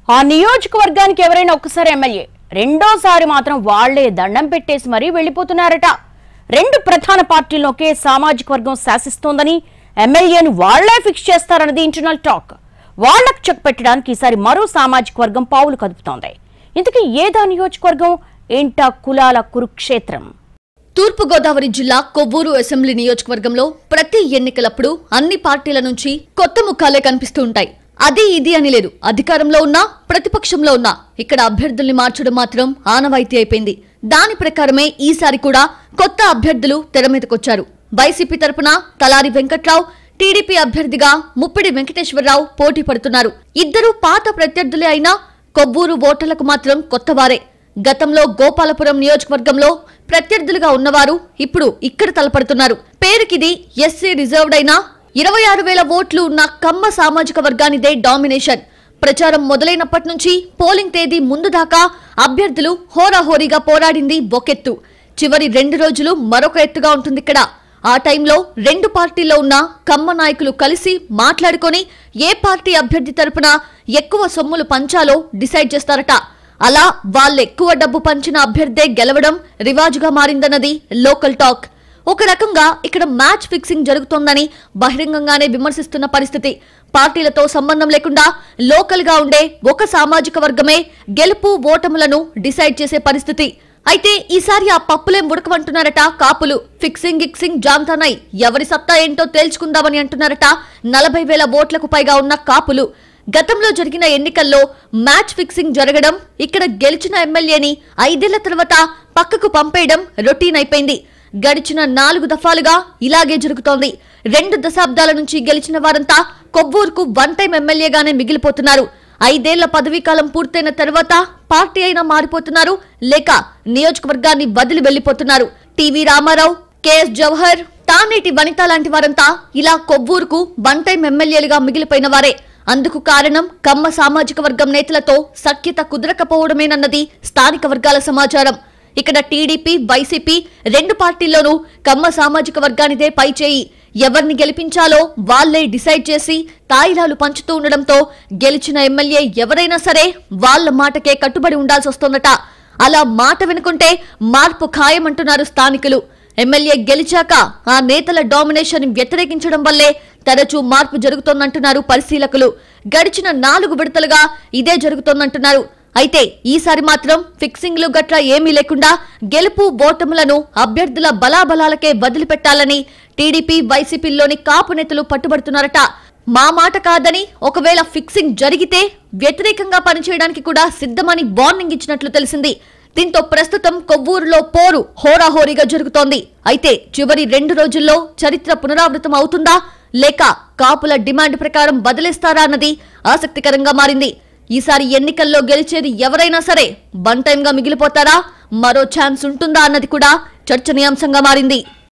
ఆ నియోజకవర్గానికి ఎవరైనా ఒక్కసారి ఎమ్మెల్యే, రెండోసారి మాత్రం వాళ్లే దండం పెట్టేసి మరీ వెళ్లిపోతున్నారట. రెండు ప్రధాన పార్టీలను ఒకే సామాజిక వర్గం శాసిస్తోందని, ఎమ్మెల్యేను వాళ్లే ఫిక్స్ చేస్తారన్నది ఇంటర్నల్ టాక్. వాళ్లకు చెక్ పెట్టడానికి ఈసారి మరో సామాజిక వర్గం పావులు కదుపుతోంది. ఇంతకీ ఏదా నియోజకవర్గం? ఏంటా కులాల కురుక్షేత్రం? తూర్పు గోదావరి జిల్లా కొవ్వూరు అసెంబ్లీ నియోజకవర్గంలో ప్రతి ఎన్నికలప్పుడు అన్ని పార్టీల నుంచి కొత్త ముఖాలే కనిపిస్తూ ఉంటాయి. అది ఇది అని లేదు, అధికారంలో ఉన్నా ప్రతిపక్షంలో ఉన్నా ఇక్కడ అభ్యర్థుల్ని మార్చడం మాత్రం ఆనవాయితీ అయిపోయింది. దాని ప్రకారమే ఈసారి కూడా కొత్త అభ్యర్థులు తెర మీదకొచ్చారు. వైసీపీ తరపున తలారి వెంకట్రావు, టీడీపీ అభ్యర్థిగా ముప్పిడి వెంకటేశ్వరరావు పోటీ పడుతున్నారు. ఇద్దరు పాత ప్రత్యర్థులే అయినా కొవ్వూరు ఓటర్లకు మాత్రం కొత్తవారే. గతంలో గోపాలపురం నియోజకవర్గంలో ప్రత్యర్థులుగా ఉన్నవారు ఇప్పుడు ఇక్కడ తలపడుతున్నారు. పేరుకిది ఎస్సీ రిజర్వ్డ్ అయినా 26,000 ఓట్లు ఉన్న కమ్మ సామాజిక వర్గానిదే డామినేషన్. ప్రచారం మొదలైనప్పటి నుంచి పోలింగ్ తేదీ ముందు దాకా అభ్యర్థులు హోరాహోరీగా పోరాడింది ఒకెత్తు. చివరి 2 రోజులు మరొక ఎత్తుగా ఉంటుంది ఇక్కడ. ఆ టైంలో రెండు పార్టీల్లో ఉన్న కమ్మ నాయకులు కలిసి మాట్లాడుకొని ఏ పార్టీ అభ్యర్థి తరపున ఎక్కువ సొమ్ములు పంచాలో డిసైడ్ చేస్తారట. అలా వాళ్ళెక్కువ డబ్బు పంచిన అభ్యర్థే గెలవడం రివాజుగా మారిందన్నది లోకల్ టాక్. ఒక రకంగా ఇక్కడ మ్యాచ్ ఫిక్సింగ్ జరుగుతోందని బహిరంగంగానే విమర్శిస్తున్న పరిస్థితి. పార్టీలతో సంబంధం లేకుండా లోకల్ గా ఉండే ఒక సామాజిక వర్గమే గెలుపు ఓటములను డిసైడ్ చేసే పరిస్థితి. అయితే ఈసారి ఆ పప్పులేం ఉడకమంటున్నారట కాపులు. ఫిక్సింగ్ గిక్సింగ్ జాంతానై ఎవరి సత్తా ఏంటో తేల్చుకుందామని అంటున్నారట 40,000 ఓట్లకు పైగా ఉన్న కాపులు. గతంలో జరిగిన ఎన్నికల్లో మ్యాచ్ ఫిక్సింగ్ జరగడం, ఇక్కడ గెలిచిన ఎమ్మెల్యేని 5 ఏళ్ల తర్వాత పక్కకు పంపేయడం రొటీన్ అయిపోయింది. గడిచిన 4 దఫాలుగా ఇలాగే జరుగుతోంది. 2 దశాబ్దాల నుంచి గెలిచిన వారంతా కొవ్వూరుకు వన్ టైం ఎమ్మెల్యేగానే మిగిలిపోతున్నారు. 5 ఏళ్ల పదవీకాలం పూర్తయిన తర్వాత పార్టీ అయినా మారిపోతున్నారు, లేక నియోజకవర్గాన్ని వదిలి వెళ్లిపోతున్నారు. టీవీ రామారావు, కేఎస్ జవహర్, తానేటి వనిత లాంటి వారంతా ఇలా కొవ్వూరుకు వన్ టైం ఎమ్మెల్యేలుగా మిగిలిపోయిన వారే. అందుకు కారణం కమ్మ సామాజిక వర్గం నేతలతో సఖ్యత కుదరకపోవడమేనన్నది స్థానిక వర్గాల సమాచారం. ఇక్కడ టీడీపీ, వైసీపీ రెండు పార్టీల్లోనూ కమ్మ సామాజిక వర్గానిదే పైచేయి. ఎవరిని గెలిపించాలో వాళ్లే డిసైడ్ చేసి తాయిలాలు పంచుతూ ఉండడంతో గెలిచిన ఎమ్మెల్యే ఎవరైనా సరే వాళ్ల మాటకే కట్టుబడి ఉండాల్సి వస్తోందట. అలా మాట వినుకుంటే మార్పు ఖాయమంటున్నారు స్థానికులు. ఎమ్మెల్యే గెలిచాక ఆ నేతల డామినేషన్ వ్యతిరేకించడం వల్లే తరచూ మార్పు జరుగుతోందంటున్నారు పరిశీలకులు. గడిచిన 4 విడతలుగా ఇదే జరుగుతోందంటున్నారు. అయితే ఈసారి మాత్రం ఫిక్సింగ్లు గట్రా ఏమీ లేకుండా గెలుపు ఓటములను అభ్యర్థుల బలాబలాలకే వదిలిపెట్టాలని టీడీపీ, వైసీపీలోని కాపు నేతలు పట్టుబడుతున్నారట. మా మాట కాదని, ఒకవేళ ఫిక్సింగ్ జరిగితే వ్యతిరేకంగా పనిచేయడానికి కూడా సిద్ధమని వార్నింగ్ ఇచ్చినట్లు తెలిసింది. దీంతో ప్రస్తుతం కొవ్వూరులో పోరు హోరాహోరీగా జరుగుతోంది. అయితే చివరి 2 రోజుల్లో చరిత్ర పునరావృతం అవుతుందా, లేక కాపుల డిమాండ్ ప్రకారం బదిలేస్తారా అన్నది ఆసక్తికరంగా మారింది. ఈసారి ఎన్నికల్లో గెలిచేది ఎవరైనా సరే వన్ టైం గా మిగిలిపోతారా, మరో ఛాన్స్ ఉంటుందా అన్నది కూడా చర్చనీయాంశంగా మారింది.